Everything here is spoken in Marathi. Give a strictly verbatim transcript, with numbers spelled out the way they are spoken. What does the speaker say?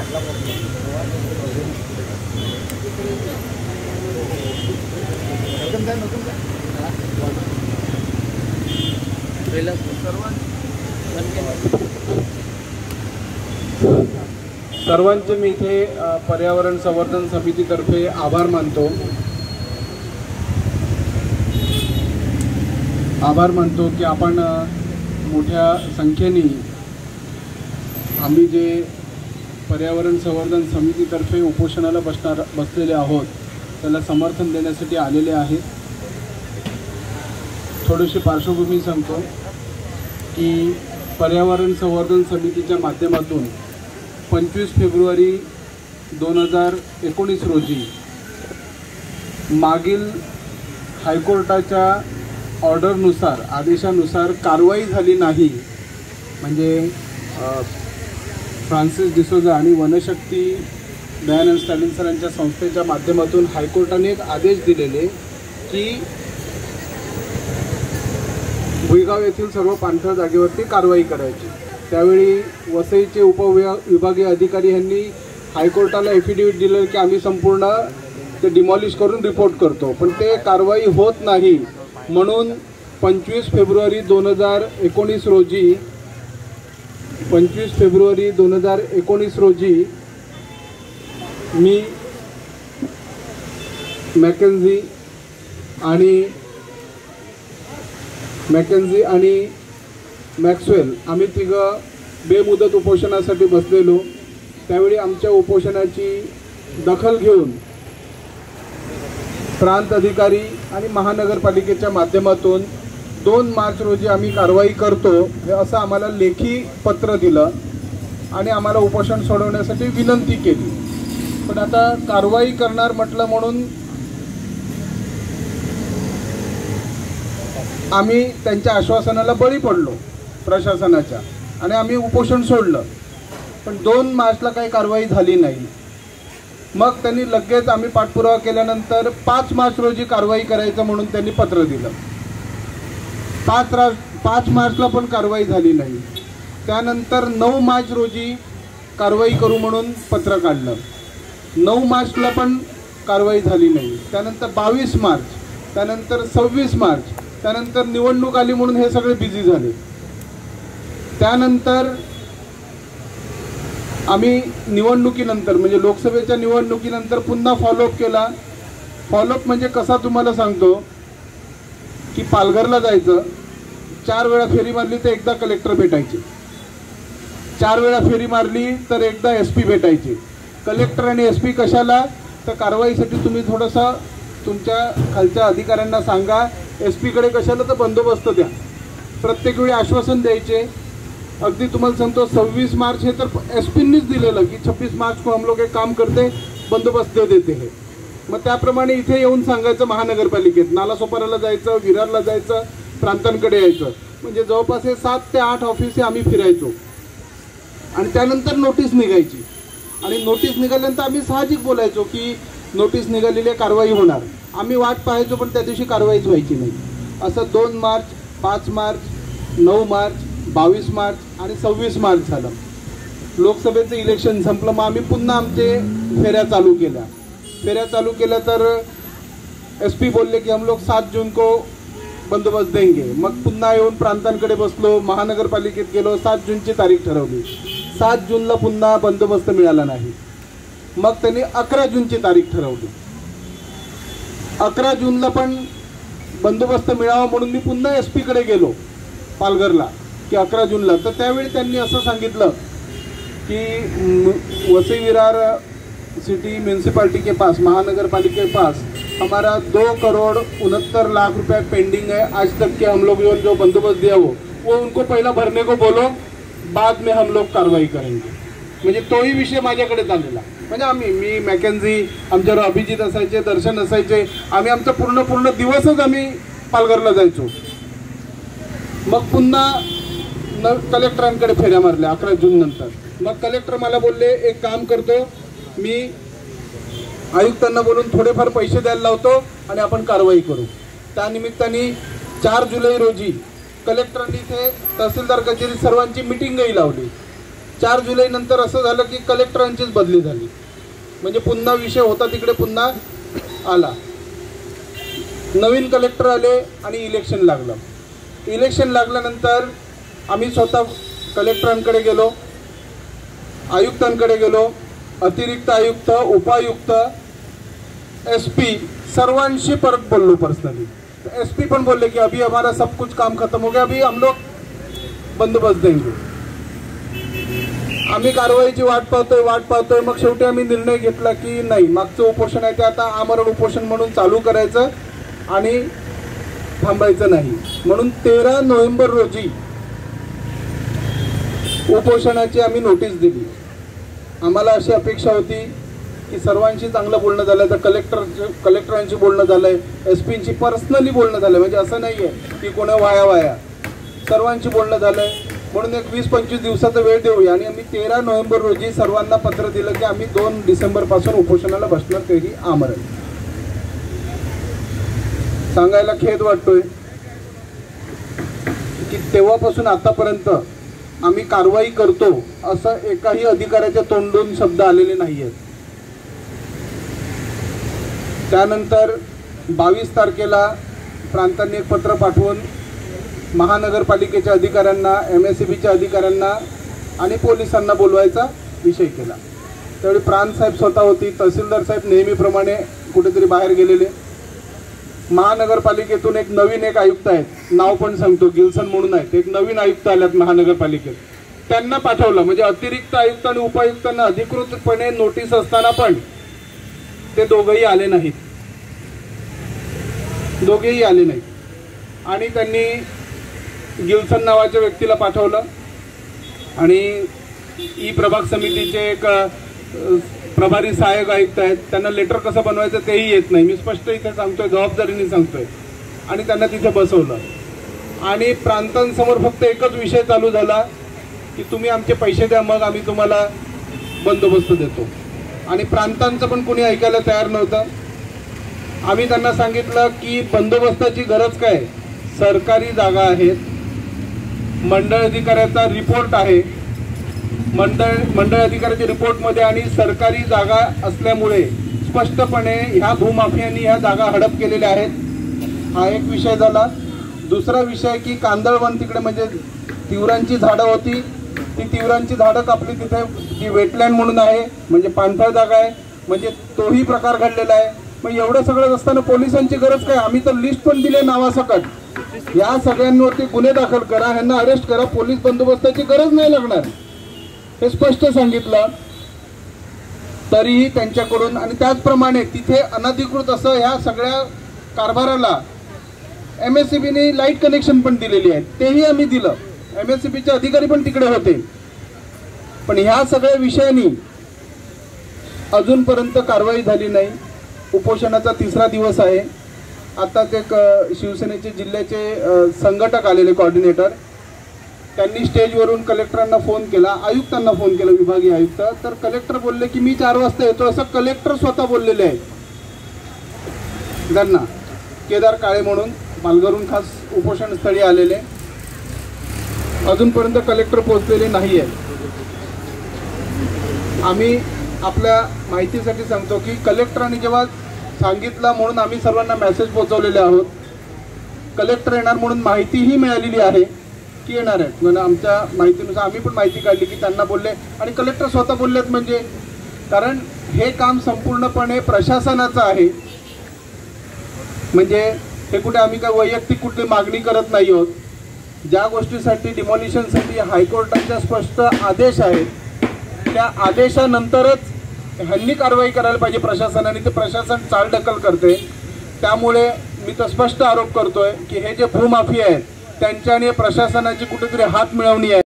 सर्वांचे मी इथे पर्यावरण संवर्धन समितीतर्फे आभार मानतो आभार मानतो की आपण मोठ्या संख्येने आम्ही जे पर्यावरण संवर्धन समितीतर्फे उपोषणाला बसणार बसलेले आहोत त्याला समर्थन देण्यासाठी आलेले आहेत। थोडीशी पार्श्वभूमी सांगतो की पर्यावरण संवर्धन समितीच्या माध्यमातून पंचवीस फेब्रुवारी दोन हजार एकोणीस रोजी मागील हायकोर्टाच्या ऑर्डरनुसार आदेशानुसार कारवाई झाली नाही, म्हणजे फ्रान्सिस डिसोजा आणि वनशक्ती दयानंद स्टॅलिन सरांच्या संस्थेच्या माध्यमातून हायकोर्टाने एक आदेश दिलेले की भुईगाव येथील सर्व पाणथळ जागेवरती कारवाई करायची। त्यावेळी वसईचे उपविभागीय अधिकारी यांनी हायकोर्टाला एफिडेविट दिलं की आम्ही संपूर्ण ते डिमॉलिश करून रिपोर्ट करतो, पण ते कारवाई होत नाही। म्हणून पंचवीस फेब्रुवारी दोन हजार एकोणीस रोजी पंचवीस फेब्रुवारी दोन हजार एकोणीस रोजी मी मॅकेन्झी आणि मॅकेन्झी आणि मॅक्सवेल आम्ही तिघं बेमुदत उपोषणासाठी बसलेलो। त्यावेळी आमच्या उपोषणाची दखल घेऊन प्रांत अधिकारी आणि महानगरपालिकेच्या माध्यमातून दोन मार्च रोजी आम्ही कारवाई करतो हे असं आम्हाला लेखी पत्र दिलं आणि आम्हाला उपोषण सोडवण्यासाठी विनंती केली। पण आता कारवाई करणार म्हटलं म्हणून आम्ही त्यांच्या आश्वासनाला बळी पडलो प्रशासनाच्या आणि आम्ही उपोषण सोडलं, पण दोन मार्चला काही कारवाई झाली नाही। मग त्यांनी लगेच आम्ही पाठपुरावा केल्यानंतर पाच मार्च रोजी कारवाई करायचं म्हणून त्यांनी पत्र दिलं। पाच रा पाच मार्चला पण कारवाई झाली नाही। त्यानंतर नऊ मार्च रोजी कारवाई करू म्हणून पत्र काढलं, नऊ मार्चला पण कारवाई झाली नाही। त्यानंतर बावीस मार्च, त्यानंतर सव्वीस मार्च, त्यानंतर निवडणूक आली म्हणून हे सगळे बिझी झाले। त्यानंतर आम्ही निवडणुकीनंतर म्हणजे लोकसभेच्या निवडणुकीनंतर पुन्हा फॉलोअप केला। फॉलोअप म्हणजे कसा तुम्हाला सांगतो की पालघरला जायचं, चार वेळा फेरी मारली तर एकदा कलेक्टर भेटायचे, चार वेळा फेरी मारली तर एकदा एस पी भेटायचे। कलेक्टर आणि एस पी कशाला तर कारवाईसाठी तुम्ही थोडंसं तुमच्या खालच्या अधिकाऱ्यांना सांगा, एस पीकडे कशाला तर बंदोबस्त द्या। प्रत्येक वेळी आश्वासन द्यायचे। अगदी तुम्हाला सांगतो सव्वीस मार्च हे तर एस पींनीच दिलेलं की छब्बीस मार्च को हम लोग एक काम करते बंदोबस्त दे देते हे। मग त्याप्रमाणे इथे येऊन सांगायचं महानगरपालिकेत, नालासोपाराला जायचं, विरारला जायचं, प्रांतांकडे यायचं, म्हणजे जवळपास हे सात ते आठ ऑफिसे आम्ही फिरायचो आणि त्यानंतर नोटीस निघायची आणि नोटीस निघाल्यानंतर आम्ही साहजिक बोलायचो की नोटीस निघालेली कारवाई होणार। आम्ही वाट पाहायचो पण त्या दिवशी कारवाईच व्हायची नाही। असं दोन मार्च, पाच मार्च, नऊ मार्च, बावीस मार्च आणि सव्वीस मार्च झालं। लोकसभेचं इलेक्शन संपलं, मग आम्ही पुन्हा आमचे फेऱ्या चालू केल्या। फेऱ्या चालू केल्या तर एस पी बोलले की हम लोग सात जून को बंदोबस्त देंगे। मग पुन्हा येऊन प्रांतांकडे बसलो, महानगरपालिकेत गेलो, सात जूनची तारीख ठरवली। सात जूनला पुन्हा बंदोबस्त मिळाला नाही। मग त्यांनी अकरा जूनची तारीख ठरवली। अकरा जूनला पण बंदोबस्त मिळावा म्हणून मी पुन्हा एस पीकडे गेलो पालघरला की अकरा जूनला, तर त्यावेळी त्यांनी असं सांगितलं कि वसई विरार सिटी म्यूनसिपालिटी के पास, महानगरपालिका के पास हमारा दो करोड़ उनहत्तर लाख रुपए पेंडिंग है। आज तक के हम लोग जो बंदोबस्त दिया वो वो उनको पहला भरने को बोलो, बाद में हम लोग कारवाई करेंगे। म्हणजे तोही विषय माझ्याकडे चाललेला। म्हणजे आम्ही मी मॅकेन्झी, आमच्यावर अभिजित असायचे, दर्शन असायचे, आम्ही आमचा पूर्ण पूर्ण दिवसच आम्ही पालघरला जायचो। मग पुन्हा न कलेक्टरांकडे फेऱ्या मारल्या अकरा जून नंतर। मग कलेक्टर मला बोलले एक काम करतो, मी आयुक्तांना बोलून थोडेफार पैसे द्यायला लावतो आणि आपण कारवाई करू। त्यानिमित्ताने चार जुलै रोजी कलेक्टरांनी इथे तहसीलदार कचेरीत सर्वांची मीटिंगही लावली। चार जुलै नंतर असं झालं की कलेक्टरांचीच बदली झाली, म्हणजे पुन्हा विषय होता तिकडे पुन्हा आला. नवीन कलेक्टर आले आणि इलेक्शन लागलं. इलेक्शन लागल्यानंतर आम्ही स्वतः कलेक्टरांकडे गेलो, आयुक्तांकडे गेलो, अतिरिक्त आयुक्त, उपायुक्त, एस पी सर्वांशी परत बोललो पर्सनली. एस पी पण बोलले कि अभी हमारा सब कुछ काम खत्म हो गया, अभी हम लोग बंदोबस्त देंगे. आम्ही कारवाईची वाट पाहतोय वाट पाहतोय मग शेवटी आम्ही निर्णय घेतला की नाही, मागचं उपोषण आहे ते आता आमरण उपोषण म्हणून चालू करायचं आणि थांबायचं नाही. म्हणून तेरा नोव्हेंबर रोजी उपोषणाची आम्ही नोटीस दिली. आम्हाला अशी अपेक्षा होती की सर्वांशी चांगलं बोलणं झालं, तर कलेक्टर कलेक्टरांशी बोलणं झालंय, एस पींची पर्सनली बोलणं झालंय, म्हणजे असं नाही आहे की कोणा वाया वाया, सर्वांशी बोलणं झालंय. म्हणून एक वीस पंचवीस दिवसाचा वेळ देऊया आणि आम्ही तेरा नोव्हेंबर रोजी सर्वांना पत्र दिलं की आम्ही दोन डिसेंबर पासून उपोषणाला बसणार, तेही आमरण. सांगायला खेद वाटतोय की तेव्हापासून आतापर्यंत आम्ही कारवाई करतो असं एकाही अधिकाऱ्याच्या तोंडून शब्द आलेले नाही आहेत. त्यानंतर बावीस तारखेला प्रांतांनी एक पत्र पाठवून महानगरपालिकेच्या अधिकाऱ्यांना, एम एस सी बीच्या अधिकाऱ्यांना आणि पोलिसांना बोलवायचा विषय केला. त्यावेळी प्रांत साहेब स्वतः होती, तहसीलदार साहेब नेहमीप्रमाणे कुठेतरी बाहेर गेलेले. महानगरपालिकेतून एक नवीन एक आयुक्त आहेत, नाव पण सांगतो, गिल्सन म्हणून आहेत, एक नवीन आयुक्त आल्यात महानगरपालिकेत. त्यांना पाठवलं, म्हणजे अतिरिक्त आयुक्त आणि उपायुक्तांना अधिकृतपणे नोटीस असताना पण ते दोघेही आले नाहीत, दोघेही आले नाहीत. आणि त्यांनी गिल्सन नावाच्या व्यक्तीला पाठवलं आणि ई प्रभाग समितीचे एक प्रभारी सहाय्यक आयुक्त आहेत, त्यांना लेटर कसं बनवायचं तेही येत नाही, मी स्पष्ट इथे सांगतोय, जबाबदारीने सांगतोय. आणि त्यांना तिथे बसवलं आणि प्रांतांसमोर फक्त एकच विषय चालू झाला की तुम्ही आमचे पैसे द्या, मग आम्ही तुम्हाला बंदोबस्त देतो. आणि प्रांतांचं पण कोणी ऐकायला तयार नव्हतं. आम्ही त्यांना सांगितलं की बंदोबस्ताची गरज काय, सरकारी जागा आहेत, मंडळ अधिकाऱ्याचा रिपोर्ट आहे, मंडळ मंडळ अधिकाऱ्याच्या रिपोर्टमध्ये आणि सरकारी जागा असल्यामुळे स्पष्टपणे ह्या भूमाफियांनी ह्या जागा हडप केलेल्या आहेत. हा एक विषय झाला. दुसरा विषय की कांदळवन तिकडे म्हणजे तिवरांची झाडं होती, ती तिवरांची झाडं कापली, तिथे ती वेटलँड म्हणून आहे, म्हणजे पाणथळ जागा आहे, म्हणजे तोही प्रकार घडलेला आहे. मग एवढं सगळं असताना पोलिसांची गरज काय, आम्ही तर लिस्ट पण दिले नावासकट, या सगळ्यांवरती गुन्हे दाखल करा, ह्यांना अरेस्ट करा, पोलीस बंदोबस्ताची गरज नाही लागणार हे स्पष्ट सांगितलं. तरीही त्यांच्याकडून आणि त्याचप्रमाणे तिथे अनधिकृत असं ह्या सगळ्या कारभाराला एम एस सी बीने लाईट कनेक्शन पण दिलेली आहेत, तेही आम्ही दिलं. एम एस सी बीचे अधिकारी पण तिकडे होते. पण ह्या सगळ्या विषयांनी अजूनपर्यंत कारवाई झाली नाही. उपोषणाचा तिसरा दिवस आहे. आता ते शिवसेनेचे जिल्ह्याचे संघटक आलेले कोऑर्डिनेटर, त्यांनी स्टेजवरून कलेक्टरांना फोन केला, आयुक्तांना फोन केला, विभागीय आयुक्त. तर कलेक्टर बोलले की मी चार वाजता येतो, असं कलेक्टर स्वतः बोललेले आहेत. त्यांना केदार काळे म्हणून पालघरहून खास उपोषण स्थळी आलेले, अजूनपर्यंत कलेक्टर पोहोचलेले नाही आहेत. आम्ही आपल्या माहितीसाठी सांगतो की कलेक्टरांनी जेव्हा सांगितलं म्हणून आम्ही सर्वांना मेसेज पोहोचवलेले आहोत. कलेक्टर येणार म्हणून माहितीही मिळालेली आहे की येणार आहेत. म्हणजे आमच्या माहितीनुसार आम्ही पण माहिती काढली की त्यांना बोलले आणि कलेक्टर स्वतः बोललेत. म्हणजे कारण हे काम संपूर्णपणे प्रशासनाचं आहे. म्हणजे हे कुठे आम्ही काय वैयक्तिक कुठली मागणी करत नाही आहोत. ज्या गोष्टीसाठी डिमॉलिशनसाठी हायकोर्टाच्या स्पष्ट आदेश आहेत, त्या आदेशानंतरच ह्यांनी कारवाई करायला पाहिजे प्रशासनाने. ते प्रशासन चालढकल करते. त्यामुळे मी तर स्पष्ट आरोप करतोय की हे जे भूमाफिया आहेत त्यांच्याने प्रशासनाची कुठेतरी हात मिळवणी आहे.